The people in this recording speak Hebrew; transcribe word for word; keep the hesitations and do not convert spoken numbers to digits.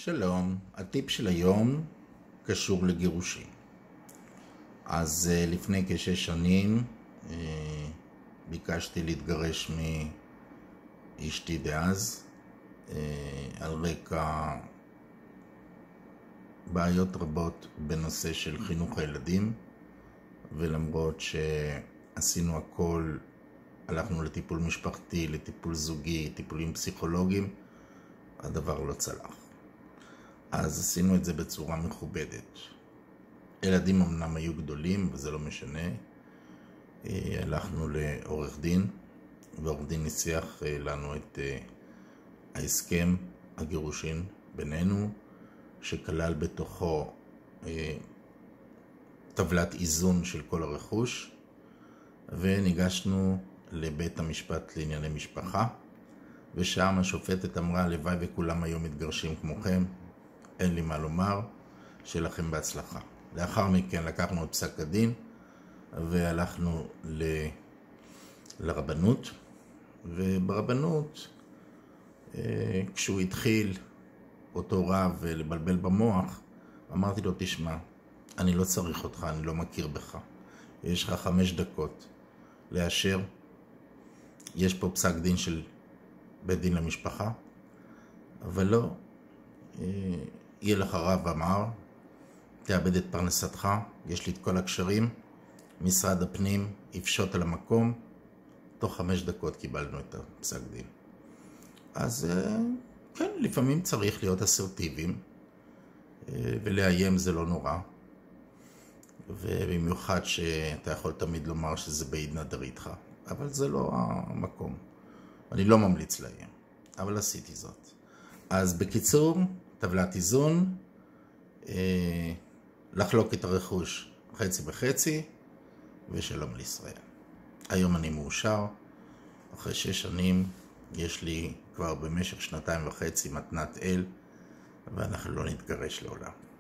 שלום, הטיפ של היום קשור לגירושים. אז לפני כשש שנים ביקשתי להתגרש מאשתי דאז על רקע בעיות רבות בנושא של חינוך הילדים, ולמרות שעשינו הכל, הלכנו לטיפול משפחתי, לטיפול זוגי, טיפולים פסיכולוגיים, הדבר לא צלח. אז עשינו את זה בצורה מכובדת. ילדים אמנם היו גדולים, וזה לא משנה. הלכנו לעורך דין, ועורך דין ניסח לנו את ההסכם הגירושין בינינו, שכלל בתוכו טבלת איזון של כל הרכוש, וניגשנו לבית המשפט לענייני משפחה, ושם השופטת אמרה, לוואי וכולם היום מתגרשים כמוכם, אין לי מה לומר, שלכם בהצלחה. לאחר מכן לקחנו את פסק הדין, והלכנו ל... לרבנות, וברבנות, כשהוא התחיל אותו רב לבלבל במוח, אמרתי לו, תשמע, אני לא צריך אותך, אני לא מכיר בך. יש לך חמש דקות לאשר. יש פה פסק דין של בית דין למשפחה, אבל לא, יהיה לך רב אמר, תאבד את פרנסתך, יש לי את כל הקשרים, משרד הפנים יפשוט על המקום, תוך חמש דקות קיבלנו את הפסק דין. אז כן, לפעמים צריך להיות אסרטיביים, ולאיים זה לא נורא, ובמיוחד שאתה יכול תמיד לומר שזה בעיד נדר איתך, אבל זה לא המקום. אני לא ממליץ לאיים, אבל עשיתי זאת. אז בקיצור, טבלת איזון, אה, לחלוק את הרכוש חצי בחצי, ושלום לישראל. היום אני מאושר, אחרי שש שנים יש לי כבר במשך שנתיים וחצי מתנת אל, ואנחנו לא נתגרש לעולם.